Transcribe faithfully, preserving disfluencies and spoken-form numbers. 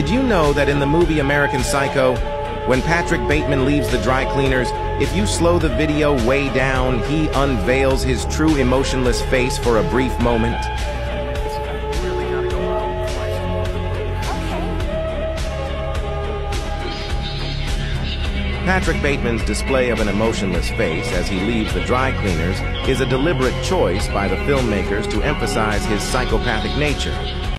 Did you know that in the movie American Psycho, when Patrick Bateman leaves the dry cleaners, if you slow the video way down, he unveils his true emotionless face for a brief moment? Patrick Bateman's display of an emotionless face as he leaves the dry cleaners is a deliberate choice by the filmmakers to emphasize his psychopathic nature.